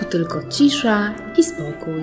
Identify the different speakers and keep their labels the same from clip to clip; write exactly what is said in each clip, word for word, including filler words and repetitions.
Speaker 1: tylko cisza i spokój.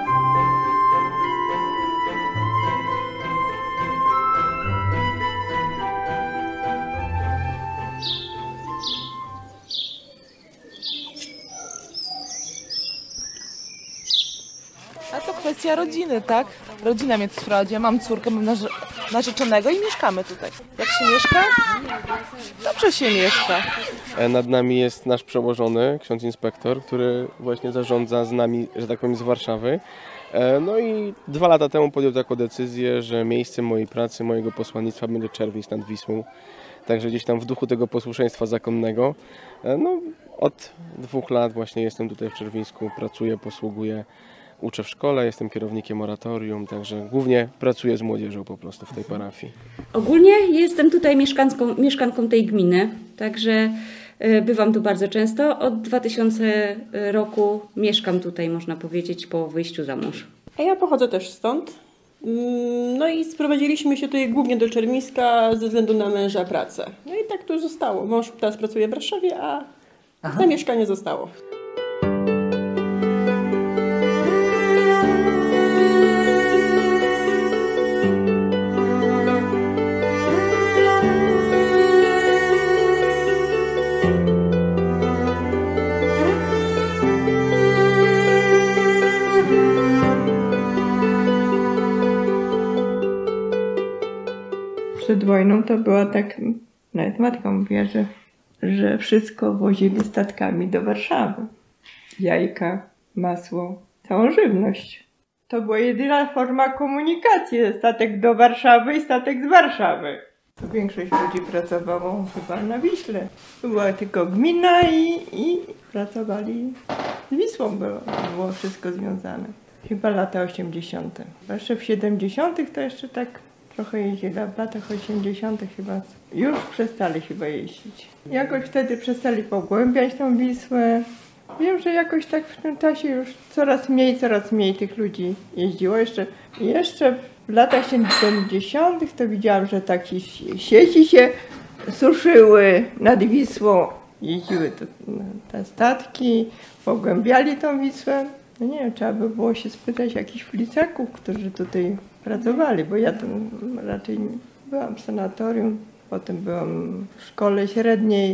Speaker 2: A to kwestia rodziny, tak? Rodzina mnie tu sprowadzi. Ja mam córkę, mam narze narzeczonego i mieszkamy tutaj. Jak się mieszka? Dobrze się mieszka.
Speaker 3: Nad nami jest nasz przełożony, ksiądz inspektor, który właśnie zarządza z nami, że tak powiem, z Warszawy. No i dwa lata temu podjął taką decyzję, że miejscem mojej pracy, mojego posłannictwa będzie Czerwińsk nad Wisłą. Także gdzieś tam w duchu tego posłuszeństwa zakonnego. No, od dwóch lat właśnie jestem tutaj w Czerwińsku, pracuję, posługuję. Uczę w szkole, jestem kierownikiem oratorium, także głównie pracuję z młodzieżą po prostu w tej parafii.
Speaker 4: Ogólnie jestem tutaj mieszkanką, mieszkanką tej gminy, także bywam tu bardzo często. Od dwa tysiące roku mieszkam tutaj, można powiedzieć, po wyjściu za mąż.
Speaker 5: A ja pochodzę też stąd. No i sprowadziliśmy się tutaj głównie do Czerwińska ze względu na męża pracę. No i tak to zostało. Mąż teraz pracuje w Warszawie, a Aha. na mieszkanie zostało.
Speaker 6: Przed wojną to była tak, nawet matka mówiła, że, że wszystko wozili statkami do Warszawy. Jajka, masło, całą żywność. To była jedyna forma komunikacji, statek do Warszawy i statek z Warszawy. To większość ludzi pracowało chyba na Wiśle. Była tylko gmina i, i pracowali z Wisłą, było, było wszystko związane. Chyba lata osiemdziesiąte. Jeszcze w siedemdziesiątych to jeszcze tak trochę jeździli, a w latach osiemdziesiątych chyba już przestali chyba jeździć. Jakoś wtedy przestali pogłębiać tą Wisłę. Wiem, że jakoś tak w tym czasie już coraz mniej, coraz mniej tych ludzi jeździło. Jeszcze, jeszcze w latach siedemdziesiątych to widziałam, że takie sieci się suszyły nad Wisłą. Jeździły to, te statki, pogłębiali tą Wisłę. No nie wiem, trzeba by było się spytać jakichś flicaków, którzy tutaj pracowali, bo ja tam raczej byłam w sanatorium, potem byłam w szkole średniej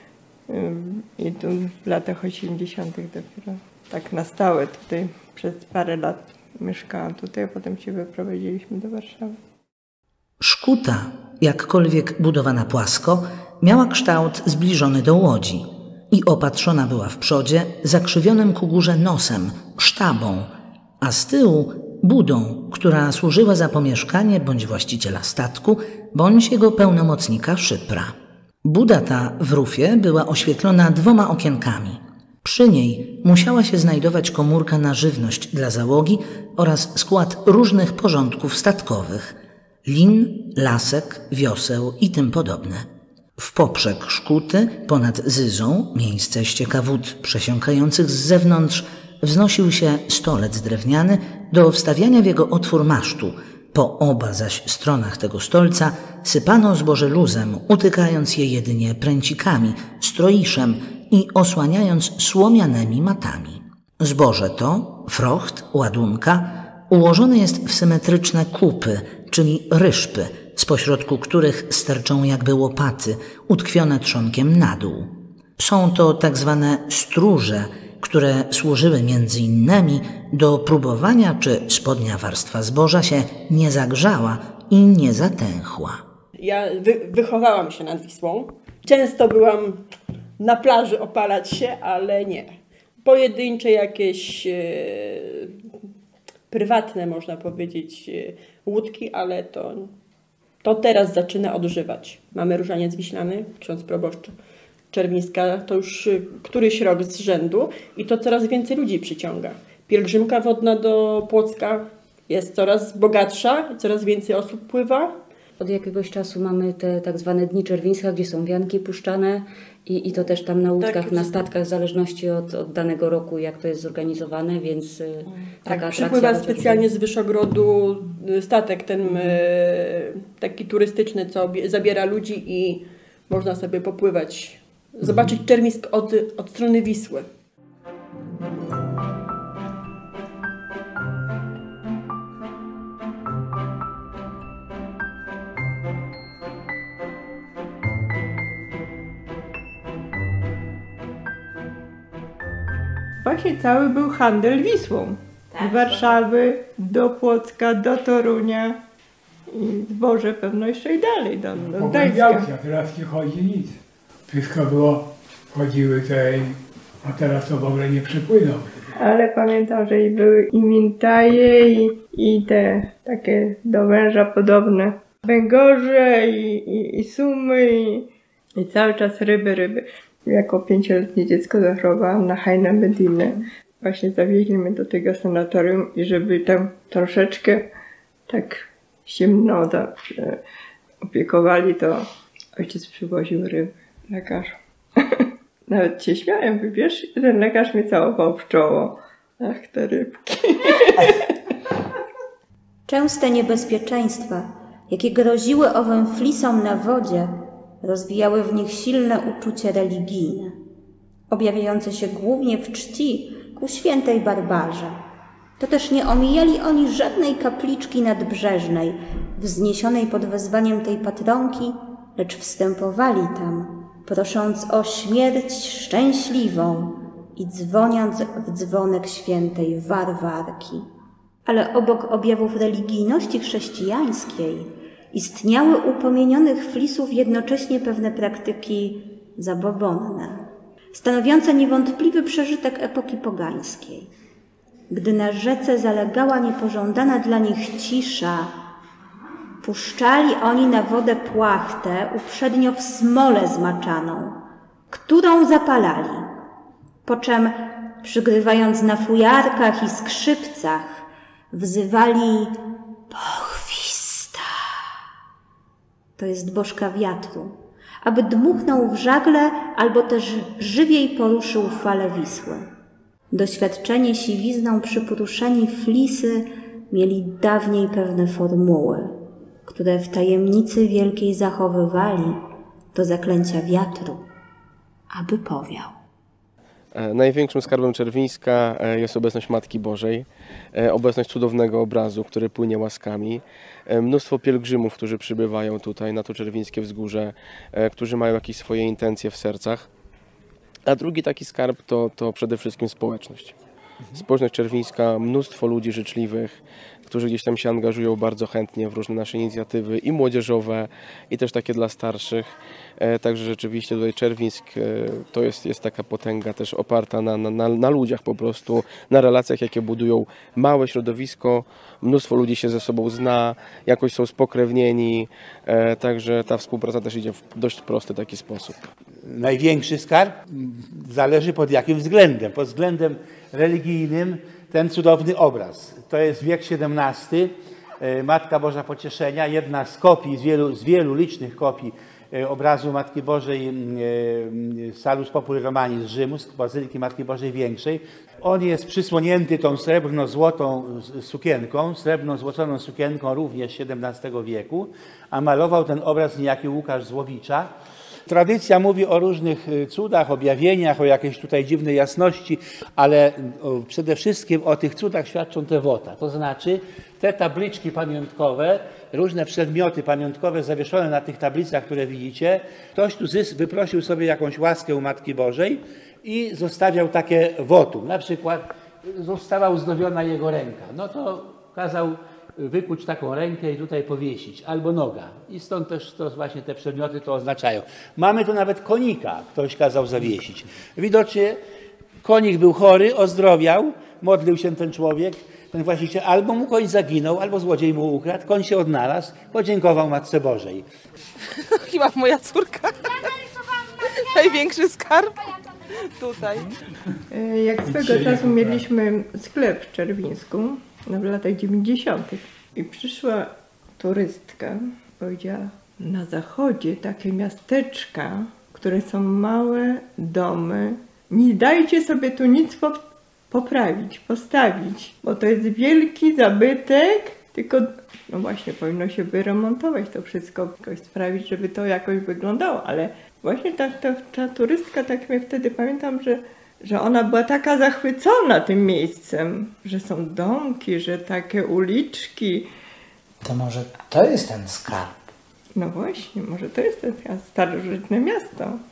Speaker 6: i tu w latach osiemdziesiątych dopiero tak na stałe tutaj przez parę lat mieszkałam tutaj, a potem się wyprowadziliśmy do Warszawy.
Speaker 7: Szkuta, jakkolwiek budowana płasko, miała kształt zbliżony do łodzi i opatrzona była w przodzie zakrzywionym ku górze nosem, sztabą, a z tyłu budą, która służyła za pomieszkanie bądź właściciela statku, bądź jego pełnomocnika szypra. Buda ta w rufie była oświetlona dwoma okienkami. Przy niej musiała się znajdować komórka na żywność dla załogi oraz skład różnych porządków statkowych – lin, lasek, wioseł i tym podobne. W poprzek szkuty, ponad zyzą, miejsce ścieka wód przesiąkających z zewnątrz, wznosił się stolec drewniany do wstawiania w jego otwór masztu. Po oba zaś stronach tego stolca sypano zboże luzem, utykając je jedynie pręcikami, stroiszem i osłaniając słomianymi matami. Zboże to, frocht, ładunka, ułożone jest w symetryczne kupy, czyli ryszpy, z pośrodku których sterczą jakby łopaty, utkwione trzonkiem na dół. Są to tak zwane stróże, które służyły między innymi do próbowania, czy spodnia warstwa zboża się nie zagrzała i nie zatęchła.
Speaker 5: Ja wy wychowałam się nad Wisłą. Często byłam na plaży opalać się, ale nie. Pojedyncze jakieś e, prywatne, można powiedzieć, e, łódki, ale to, to teraz zaczyna odżywać. Mamy różaniec wiślany, ksiądz proboszcz Czerwińska, to już któryś rok z rzędu i to coraz więcej ludzi przyciąga. Pielgrzymka wodna do Płocka jest coraz bogatsza, coraz więcej osób pływa.
Speaker 4: Od jakiegoś czasu mamy te tak zwane Dni Czerwińska, gdzie są wianki puszczane i, i to też tam na łódkach, tak, na statkach, w zależności od, od danego roku, jak to jest zorganizowane, więc hmm. taka
Speaker 5: tak, przypływa specjalnie z Wyszogrodu statek ten e, taki turystyczny, co zabiera ludzi i można sobie popływać, zobaczyć Czerwińsk od, od strony Wisły.
Speaker 6: właśnie cały był handel Wisłą. Z Warszawy do Płocka, do Torunia i zboże pewno jeszcze i dalej do, do Gdańska.
Speaker 8: A teraz nie chodzi nic. Wszystko było, chodziły te, a teraz to w ogóle nie przepłyną.
Speaker 6: Ale pamiętam, że i były i mintaje, i, i te takie do węża podobne węgorze, i, i, i sumy, i, i cały czas ryby, ryby. Jako pięcioletnie dziecko zachorowałam na Hajnę Medinę. Właśnie zawieźli mnie do tego sanatorium i żeby tam troszeczkę tak zimno tak, e, opiekowali, to ojciec przywoził ryby, lekarz. Nawet się śmiałem, wiesz, ten lekarz mnie całował w czoło. Ach, te rybki.
Speaker 9: Częste niebezpieczeństwa, jakie groziły owym flisom na wodzie, rozwijały w nich silne uczucie religijne, objawiające się głównie w czci ku świętej Barbarze. To też nie omijali oni żadnej kapliczki nadbrzeżnej, wzniesionej pod wezwaniem tej patronki, lecz wstępowali tam, prosząc o śmierć szczęśliwą i dzwoniąc w dzwonek świętej Warwarki. Ale obok objawów religijności chrześcijańskiej istniały u pomienionych flisów jednocześnie pewne praktyki zabobonne, stanowiące niewątpliwy przeżytek epoki pogańskiej. Gdy na rzece zalegała niepożądana dla nich cisza, puszczali oni na wodę płachtę uprzednio w smole zmaczaną, którą zapalali, po czym, przygrywając na fujarkach i skrzypcach, wzywali pochwista, to jest bożka wiatru, aby dmuchnął w żagle albo też żywiej poruszył falę Wisły. Doświadczenie siwizną przyporuszeni flisy mieli dawniej pewne formuły, które w tajemnicy wielkiej zachowywali do zaklęcia wiatru, aby powiał.
Speaker 3: Największym skarbem Czerwińska jest obecność Matki Bożej, obecność cudownego obrazu, który płynie łaskami, mnóstwo pielgrzymów, którzy przybywają tutaj na to Czerwińskie Wzgórze, którzy mają jakieś swoje intencje w sercach. A drugi taki skarb to, to przede wszystkim społeczność. Społeczność czerwińska, mnóstwo ludzi życzliwych, którzy gdzieś tam się angażują bardzo chętnie w różne nasze inicjatywy i młodzieżowe, i też takie dla starszych. E, także rzeczywiście tutaj Czerwińsk e, to jest, jest taka potęga też oparta na, na, na ludziach po prostu, na relacjach, jakie budują małe środowisko. Mnóstwo ludzi się ze sobą zna, jakoś są spokrewnieni, e, także ta współpraca też idzie w dość prosty taki sposób.
Speaker 10: Największy skarb zależy pod jakim względem. Pod względem religijnym ten cudowny obraz. To jest wiek siedemnasty, Matka Boża Pocieszenia, jedna z kopii, z wielu, z wielu licznych kopii obrazu Matki Bożej Salus Populi Romani z Rzymu, z Bazyliki Matki Bożej Większej. On jest przysłonięty tą srebrno-złotą sukienką, srebrno-złoconą sukienką również siedemnastego wieku, a malował ten obraz niejaki Łukasz Złowicza. Tradycja mówi o różnych cudach, objawieniach, o jakiejś tutaj dziwnej jasności, ale przede wszystkim o tych cudach świadczą te wota. To znaczy te tabliczki pamiątkowe, różne przedmioty pamiątkowe zawieszone na tych tablicach, które widzicie. Ktoś tu wyprosił sobie jakąś łaskę u Matki Bożej i zostawiał takie wotum. Na przykład została uzdobiona jego ręka. No to kazał wykuć taką rękę i tutaj powiesić, albo noga. I stąd też to właśnie te przedmioty to oznaczają. Mamy tu nawet konika, ktoś kazał zawiesić. Widocznie konik był chory, ozdrowiał, modlił się ten człowiek, ten właściciel, albo mu koń zaginął, albo złodziej mu ukradł, koń się odnalazł, podziękował Matce Bożej.
Speaker 2: Chyba moja córka. Największy skarb tutaj.
Speaker 6: Jak swego czasu mieliśmy sklep w Czerwińsku, no w latach dziewięćdziesiątych. I przyszła turystka, powiedziała, na zachodzie takie miasteczka, które są małe domy, nie dajcie sobie tu nic poprawić, postawić, bo to jest wielki zabytek, tylko no właśnie powinno się wyremontować to wszystko, jakoś sprawić, żeby to jakoś wyglądało, ale właśnie ta, ta, ta turystka, tak mnie wtedy pamiętam, że że ona była taka zachwycona tym miejscem, że są domki, że takie uliczki.
Speaker 7: To może to jest ten skarb?
Speaker 6: No właśnie, może to jest to starożytne miasto.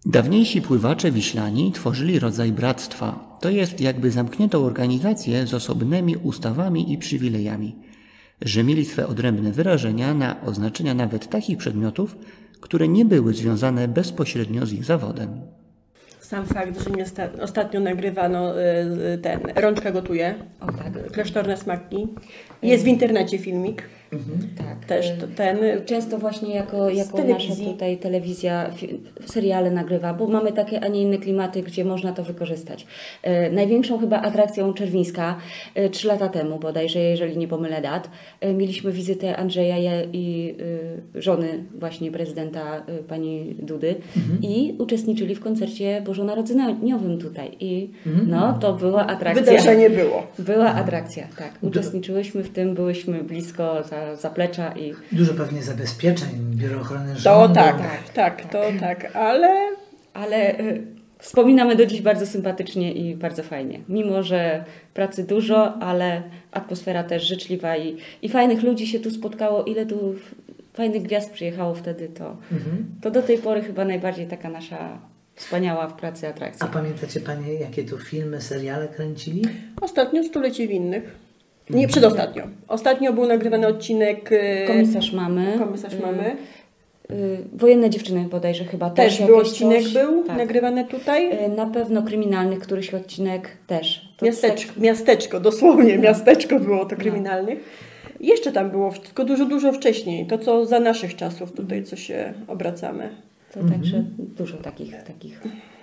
Speaker 11: Dawniejsi pływacze wiślani tworzyli rodzaj bractwa, to jest jakby zamkniętą organizację z osobnymi ustawami i przywilejami, że mieli swe odrębne wyrażenia na oznaczenia nawet takich przedmiotów, które nie były związane bezpośrednio z ich zawodem.
Speaker 5: Sam fakt, że mnie sta- ostatnio nagrywano y, ten Rączka gotuje,
Speaker 4: O tak.
Speaker 5: Klasztorne smaki. Jest w internecie filmik.
Speaker 4: Mhm. Tak.
Speaker 5: Też to, ten
Speaker 4: Często właśnie jako, jako nasza
Speaker 5: telewizji.
Speaker 4: tutaj telewizja fi- seriale nagrywa, bo mamy takie, a nie inne klimaty, gdzie można to wykorzystać. E, największą chyba atrakcją Czerwińska e, trzy lata temu bodajże, jeżeli nie pomylę dat, e, mieliśmy wizytę Andrzeja je- i e, żony właśnie prezydenta e, pani Dudy i uczestniczyli w koncercie bożonarodzeniowym tutaj i no to była atrakcja.
Speaker 5: Wydarzenie było.
Speaker 4: Była atrakcja, tak. Uczestniczyłyśmy w tym, byłyśmy blisko za, zaplecza i
Speaker 7: Dużo pewnie zabezpieczeń, Biuro Ochrony
Speaker 5: To
Speaker 7: Rządu.
Speaker 5: tak, tak, tak, to tak, ale
Speaker 4: ale y, wspominamy do dziś bardzo sympatycznie i bardzo fajnie. Mimo, że pracy dużo, ale atmosfera też życzliwa i, i fajnych ludzi się tu spotkało. Ile tu f- fajnych gwiazd przyjechało wtedy, to,
Speaker 7: Mhm.
Speaker 4: to do tej pory chyba najbardziej taka nasza wspaniała w pracy atrakcja.
Speaker 7: A pamiętacie Panie, jakie tu filmy, seriale kręcili?
Speaker 5: ostatnio Stulecie Winnych. Nie, przedostatnio. Ostatnio był nagrywany odcinek y,
Speaker 4: Komisarz mamy.
Speaker 5: Komisarz
Speaker 4: y,
Speaker 5: mamy.
Speaker 4: y, Wojenne dziewczyny bodajże chyba też.
Speaker 5: Też był
Speaker 4: jakieś
Speaker 5: odcinek
Speaker 4: coś.
Speaker 5: był
Speaker 4: Tak.
Speaker 5: nagrywany tutaj.
Speaker 4: Y, Na pewno kryminalny któryś odcinek też. To
Speaker 5: Miasteczko, miasteczko, dosłownie miasteczko było to kryminalnych. Jeszcze tam było, tylko dużo, dużo wcześniej. To, co za naszych czasów tutaj, co się obracamy.
Speaker 4: To także dużo takich, takich.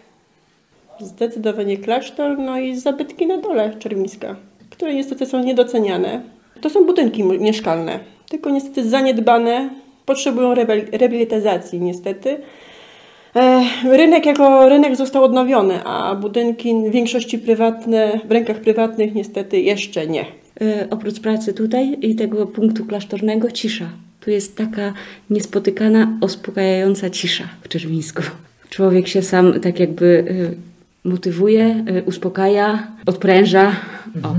Speaker 5: Zdecydowanie klasztor, no i zabytki na dole Czerwińska, które niestety są niedoceniane. To są budynki m- mieszkalne, tylko niestety zaniedbane, potrzebują rebel- rehabilitacji niestety. E, rynek jako rynek został odnowiony, a budynki w większości prywatne, w rękach prywatnych niestety jeszcze nie.
Speaker 4: E, oprócz pracy tutaj i tego punktu klasztornego, cisza. Tu jest taka niespotykana, uspokajająca cisza w Czerwińsku. Człowiek się sam tak jakby e, motywuje, e, uspokaja, odpręża. O.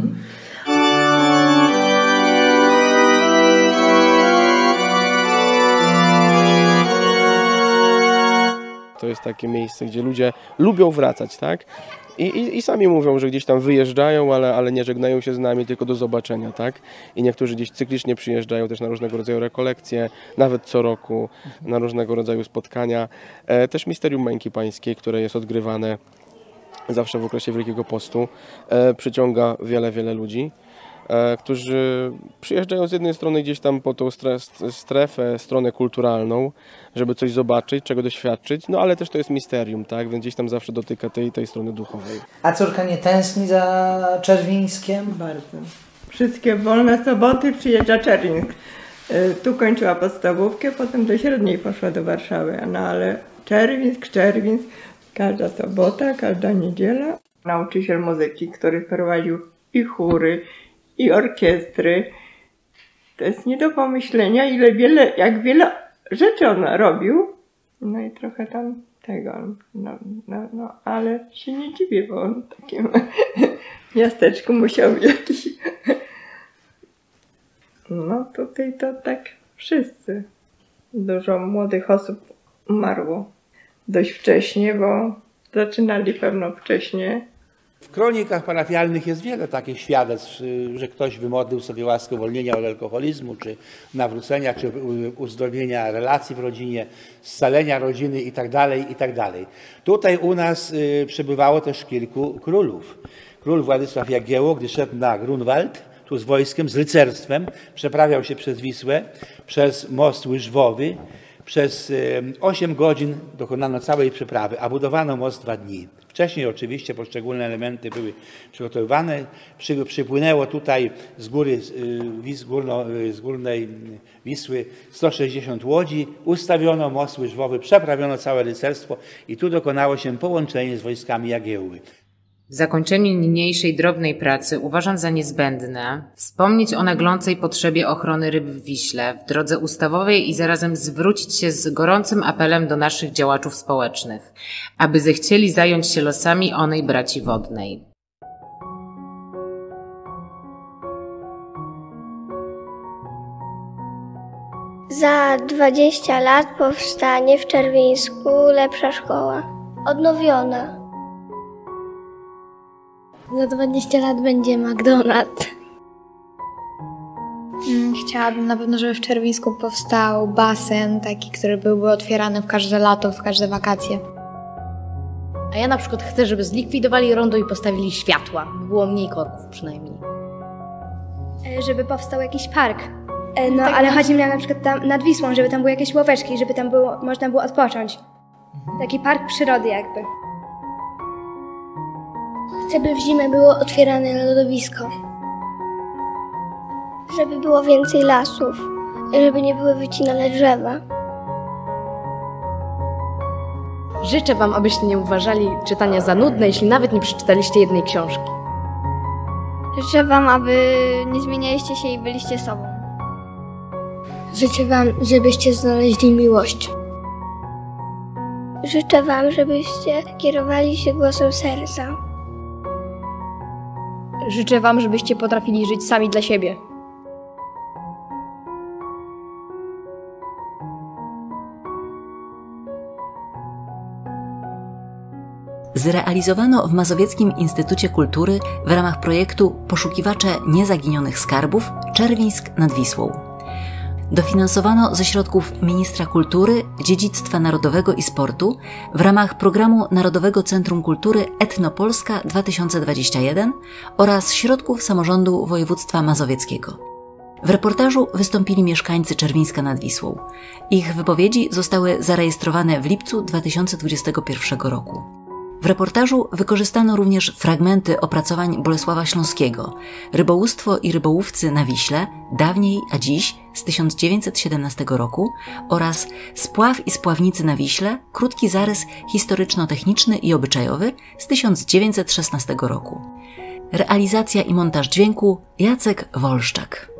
Speaker 3: To jest takie miejsce, gdzie ludzie lubią wracać, tak? I, i, i sami mówią, że gdzieś tam wyjeżdżają, ale, ale nie żegnają się z nami, tylko do zobaczenia, tak? I niektórzy gdzieś cyklicznie przyjeżdżają też na różnego rodzaju rekolekcje, nawet co roku, na różnego rodzaju spotkania. E, też Misterium Męki Pańskiej, które jest odgrywane zawsze w okresie Wielkiego Postu, e, przyciąga wiele, wiele ludzi, e, którzy przyjeżdżają z jednej strony gdzieś tam po tą stre- strefę, stronę kulturalną, żeby coś zobaczyć, czego doświadczyć, no ale też to jest misterium, tak, więc gdzieś tam zawsze dotyka tej, tej strony duchowej.
Speaker 7: A córka nie tęskni za Czerwińskiem?
Speaker 6: Bardzo. Wszystkie wolne soboty przyjeżdża Czerwińsk. Y, Tu kończyła podstawówkę, potem do średniej poszła do Warszawy, no ale Czerwińsk, Czerwińsk, każda sobota, każda niedziela. Nauczyciel muzyki, który prowadził i chóry, i orkiestry. To jest nie do pomyślenia, ile wiele, jak wiele rzeczy on robił. No i trochę tam tego, no, no, no ale się nie dziwię, bo on w takim miasteczku musiał jakiś... No tutaj to tak wszyscy. Dużo młodych osób umarło dość wcześnie, bo zaczynali pewno wcześniej.
Speaker 10: W kronikach parafialnych jest wiele takich świadectw, y, że ktoś wymodlił sobie łaskę uwolnienia od alkoholizmu, czy nawrócenia, czy u- uzdrowienia relacji w rodzinie, scalenia rodziny itd., itd. Tutaj u nas y, przebywało też kilku królów. Król Władysław Jagiełło, gdy szedł na Grunwald, tu z wojskiem, z rycerstwem, przeprawiał się przez Wisłę, przez most łyżwowy. Przez osiem godzin dokonano całej przeprawy, a budowano most dwa dni. Wcześniej oczywiście poszczególne elementy były przygotowywane. Przy, przypłynęło tutaj z góry, z, górno, z górnej Wisły sto sześćdziesiąt łodzi, ustawiono most łyżwowy, przeprawiono całe rycerstwo i tu dokonało się połączenie z wojskami Jagiełły.
Speaker 12: Zakończenie niniejszej drobnej pracy uważam za niezbędne wspomnieć o naglącej potrzebie ochrony ryb w Wiśle w drodze ustawowej i zarazem zwrócić się z gorącym apelem do naszych działaczów społecznych, aby zechcieli zająć się losami onej braci wodnej.
Speaker 13: Za dwadzieścia lat powstanie w Czerwińsku lepsza szkoła. odnowione. Za dwadzieścia lat będzie McDonald's.
Speaker 14: Chciałabym na pewno, żeby w Czerwińsku powstał basen taki, który byłby otwierany w każde lato, w każde wakacje.
Speaker 15: A ja na przykład chcę, żeby zlikwidowali rondo i postawili światła, by było mniej korków przynajmniej.
Speaker 16: Żeby powstał jakiś park. No, tak, ale chodzi mi na przykład tam nad Wisłą, żeby tam były jakieś ławeczki, żeby tam było, można było odpocząć. Taki park przyrody jakby.
Speaker 13: Chcę, by w zimę było otwierane lodowisko. Żeby było więcej lasów, żeby nie były wycinane drzewa.
Speaker 15: Życzę Wam, abyście nie uważali czytania za nudne, jeśli nawet nie przeczytaliście jednej książki.
Speaker 16: Życzę Wam, aby nie zmienialiście się i byliście sobą.
Speaker 13: Życzę Wam, żebyście znaleźli miłość. Życzę Wam, żebyście kierowali się głosem serca.
Speaker 14: Życzę Wam, żebyście potrafili żyć sami dla siebie.
Speaker 17: Zrealizowano w Mazowieckim Instytucie Kultury w ramach projektu Poszukiwacze Niezaginionych Skarbów Czerwińsk nad Wisłą. Dofinansowano ze środków Ministra Kultury, Dziedzictwa Narodowego i Sportu w ramach programu Narodowego Centrum Kultury Etnopolska dwa tysiące dwadzieścia jeden oraz środków samorządu województwa mazowieckiego. W reportażu wystąpili mieszkańcy Czerwińska nad Wisłą. Ich wypowiedzi zostały zarejestrowane w lipcu dwa tysiące dwudziestego pierwszego roku. W reportażu wykorzystano również fragmenty opracowań Bolesława Śląskiego, Rybołówstwo i rybołówcy na Wiśle, dawniej a dziś z tysiąc dziewięćset siedemnastego roku oraz Spław i spławnicy na Wiśle, krótki zarys historyczno-techniczny i obyczajowy z tysiąc dziewięćset szesnastego roku. Realizacja i montaż dźwięku Jacek Wolszczak.